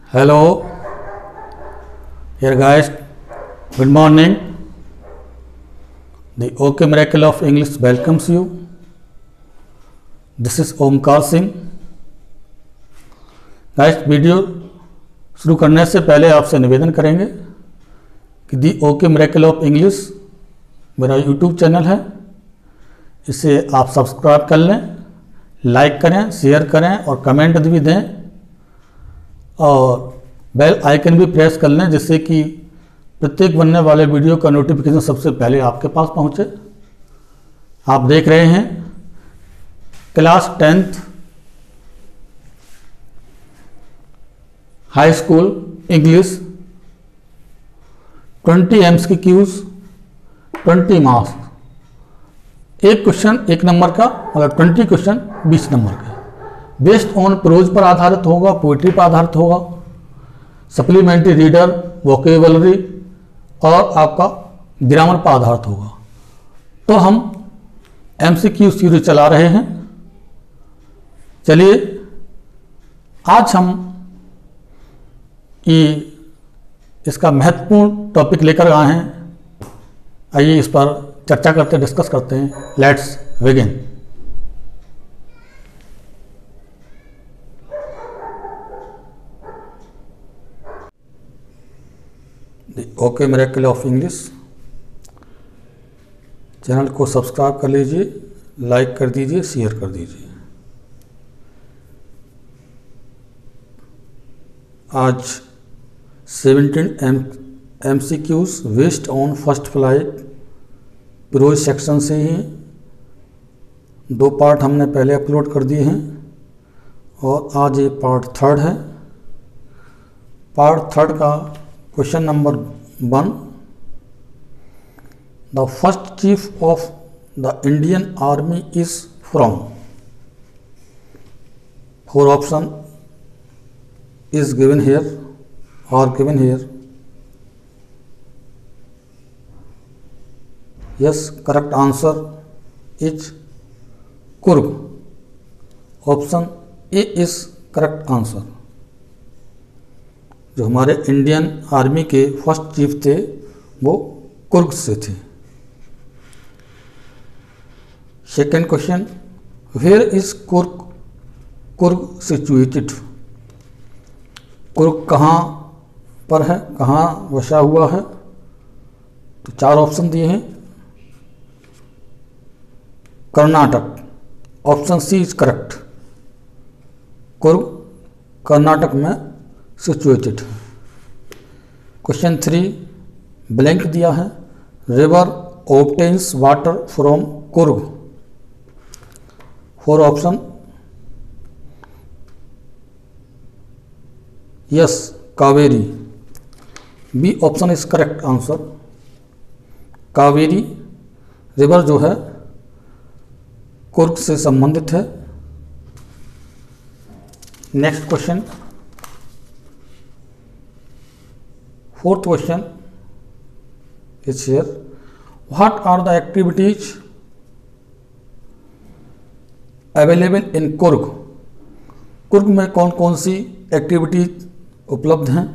Hello, here guys. Good morning. The OK Miracle of English welcomes you. This is Omkar Singh. Guys, video शुरू करने से पहले आपसे निवेदन करेंगे कि the OK Miracle of English मेरा YouTube चैनल है, इसे आप सब्सक्राइब कर लें, लाइक करें, शेयर करें और कमेंट भी दें और बेल आइकन भी प्रेस कर लें, जिससे कि प्रत्येक बनने वाले वीडियो का नोटिफिकेशन सबसे पहले आपके पास पहुंचे. आप देख रहे हैं class 10th high school English 20 MCQs 20 marks. एक क्वेश्चन 1 नंबर का, मतलब 20 क्वेश्चन 20 नंबर का. बेस्ड ऑन प्रोज पर आधारित होगा, पोइट्री पर आधारित होगा, सप्लीमेंट्री रीडर, वोकेबलरी और आपका ग्रामर पर आधारित होगा. तो हम MCQ सीरीज चला रहे हैं. चलिए आज हम इसका महत्वपूर्ण टॉपिक लेकर आए हैं. आइए इस पर चर्चा करते, डिस्कस करते हैं. Let's begin. OK Miracle of English channel को सब्सक्राइब कर लीजिए, लाइक कर दीजिए, शेयर कर दीजिए. आज 17 MCQs based on first flight prose section से ही 2 पार्ट हमने पहले अपलोड कर दिए हैं और आज ये पार्ट 3rd है. पार्ट 3rd का question number 1. The first chief of the Indian army is from. 4 option is given here or given here. Yes, correct answer is Kurg. Option A is correct answer. जो हमारे Indian army के first chief थे वो कुर्ग से थे. Second question, where is Coorg situated. Coorg कहाँ पर है, कहाँ बसा हुआ है. तो 4 ऑप्शन दिए हैं. Karnataka, option C is correct. Coorg Karnataka में सिचुएटेड. क्वेश्चन 3 ब्लैंक दिया है. River obtains water from Coorg. 4 option. Yes, Kaveri. B option is correct answer. Kaveri river जो है कुर्ग से संबंधित है. Next question, 4th question is here. What are the activities available in Coorg. Coorg में कौन कौन सी एक्टिविटीज उपलब्ध हैं.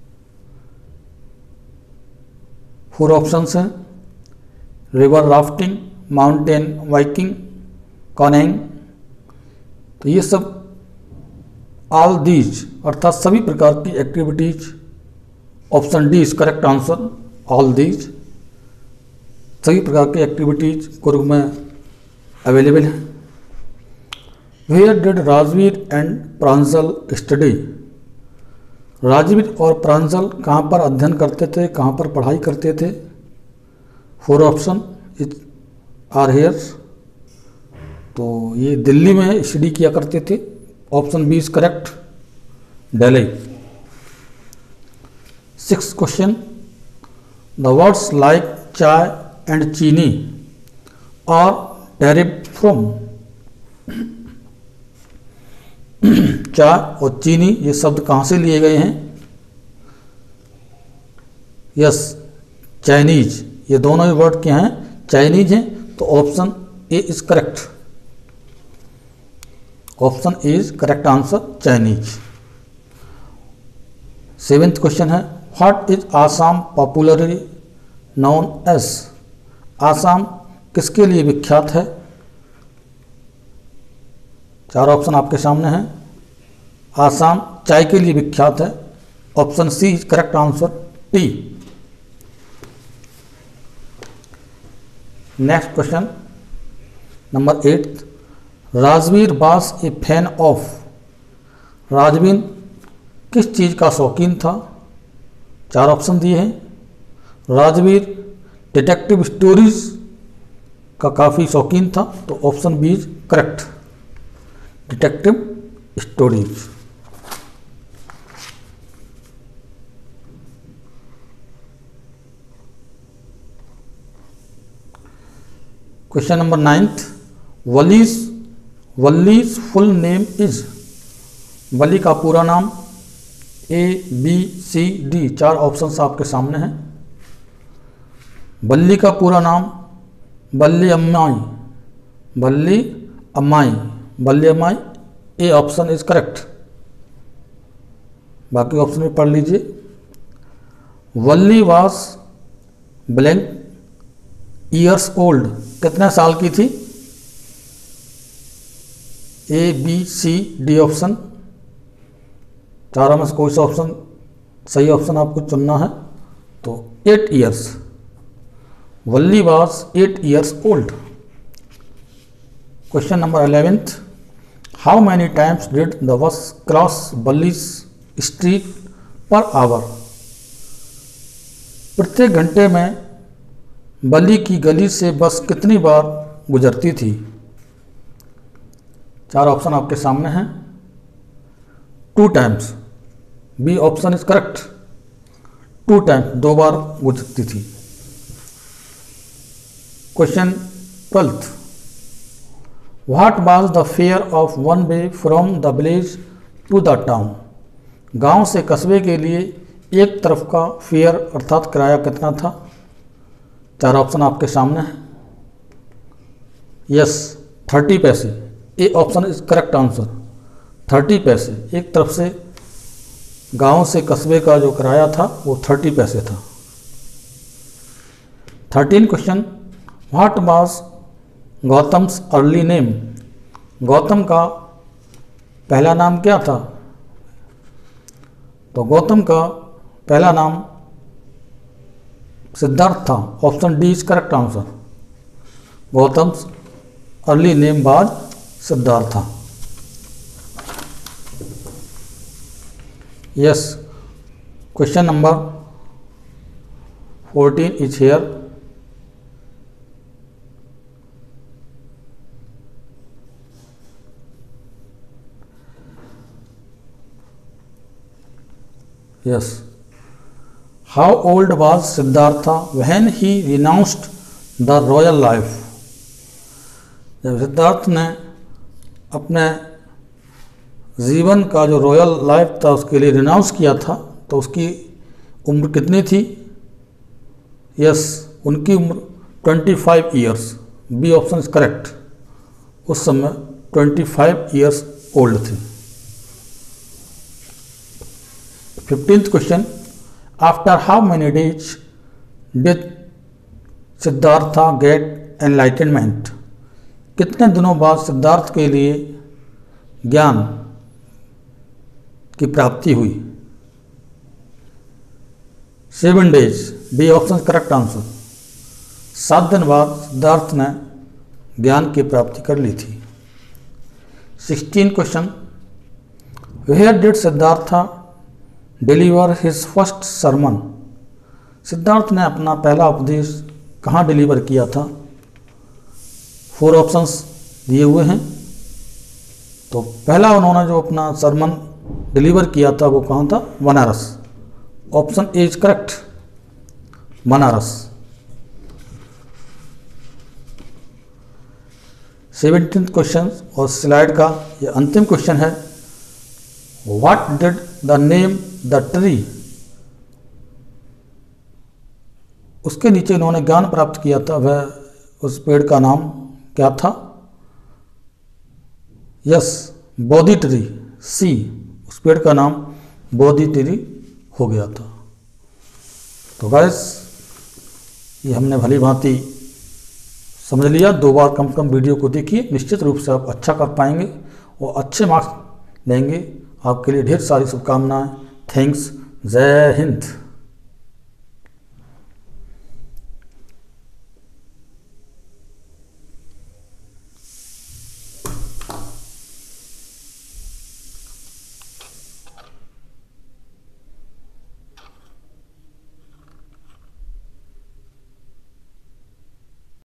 4 ऑप्शंस हैं. River rafting, mountain biking, canyoning. तो ये सब ऑल दीज अर्थात सभी प्रकार की activities. Option D is correct answer. All these सभी प्रकार की एक्टिविटीज कुर्ग में अवेलेबल हैं. Where did Rajvir and Pranjal study. Rajvir और प्रांजल कहाँ पर अध्ययन करते थे, कहाँ पर पढ़ाई करते थे. 4 ऑप्शन इज आर हेयर. तो ये दिल्ली में स्टडी किया करते थे. Option B is correct, Delhi. 6th question, the words like chai and cheeni are derived from. चाय और चीनी ये शब्द कहाँ से लिए गए हैं. Yes, Chinese. ये दोनों ही वर्ड क्या हैं, चाइनीज हैं. तो option A is correct. Option A is correct answer, Chinese. 7th question है what is Assam popularly known as. Assam किसके लिए विख्यात है। 4 ऑप्शन आपके सामने हैं। आसाम चाय के लिए विख्यात है। Option C is correct answer, tea. Next question number 8, Rajvir was a fan of. Rajvir किस चीज़ का शौकीन था। 4 ऑप्शन दिए हैं। राजवीर डिटेक्टिव स्टोरीज का काफ़ी शौकीन था, तो option B is correct, detective stories. Question number 9, Valli's full name is. Valli का पूरा नाम ABCD 4 ऑप्शंस आपके सामने हैं। वल्ली का पूरा नाम Valli Ammai, Valli Ammai, Valli Ammai, A option is correct. बाकी ऑप्शन भी पढ़ लीजिए। Valli was blank years old, कितने साल की थी। ABCD ऑप्शन, चारों में से कोई सा ऑप्शन सही ऑप्शन आपको चुनना है। तो 8 years, Valli was 8 years old. Question number 11, how many times did the bus cross Valli's street per hour. प्रत्येक घंटे में वल्ली की गली से बस कितनी बार गुजरती थी। 4 ऑप्शन आपके सामने हैं। 2 times, B option is correct, 2 times, 2 बार गुजरती थी। Question 12, what was the fare of one way from the village to the town. गांव से कस्बे के लिए एक तरफ का फेयर अर्थात किराया कितना था। 4 ऑप्शन आपके सामने हैं। Yes, 30 paise, A option is correct answer, 30 paise. एक तरफ से गांव से कस्बे का जो किराया था वो 30 पैसे था। 13 question, what was Gautam's early name. Gautam का पहला नाम क्या था। तो गौतम का पहला नाम सिद्धार्थ था। Option D is correct answer, Gautam's early name was Siddhartha था। Yes, question number 14 is here. Yes, how old was Siddhartha when he renounced the royal life. जब सिद्धार्थ ने अपने जीवन का जो रॉयल लाइफ था उसके लिए रिनाउंस किया था, तो उसकी उम्र कितनी थी। यस, उनकी उम्र 25 years, B option is correct. उस समय 25 ईयर्स ओल्ड थे। 15th question, after how many days did Siddhartha get enlightenment. कितने दिनों बाद सिद्धार्थ के लिए ज्ञान की प्राप्ति हुई। 7 days, B option correct answer. 7 दिन बाद सिद्धार्थ ने ज्ञान की प्राप्ति कर ली थी। 16 question, where did Siddhartha deliver his first sermon. Siddhartha ने अपना पहला उपदेश कहाँ डिलीवर किया था। 4 ऑप्शंस दिए हुए हैं। तो पहला उन्होंने जो अपना सरमन डिलीवर किया था वो कहाँ था, Banaras. Option A is correct, Banaras. 17th question और स्लाइड का ये अंतिम क्वेश्चन है, what did the name the tree. उसके नीचे इन्होंने ज्ञान प्राप्त किया था, वह उस पेड़ का नाम क्या था। यस, बोधि ट्री, सी, उस पेड़ का नाम बोधि ट्री हो गया था। तो गैस ये हमने भली भांति समझ लिया। 2 बार कम से कम वीडियो को देखिए, निश्चित रूप से आप अच्छा कर पाएंगे और अच्छे मार्क्स लेंगे। आपके लिए ढेर सारी शुभकामनाएं। थैंक्स। जय हिंद।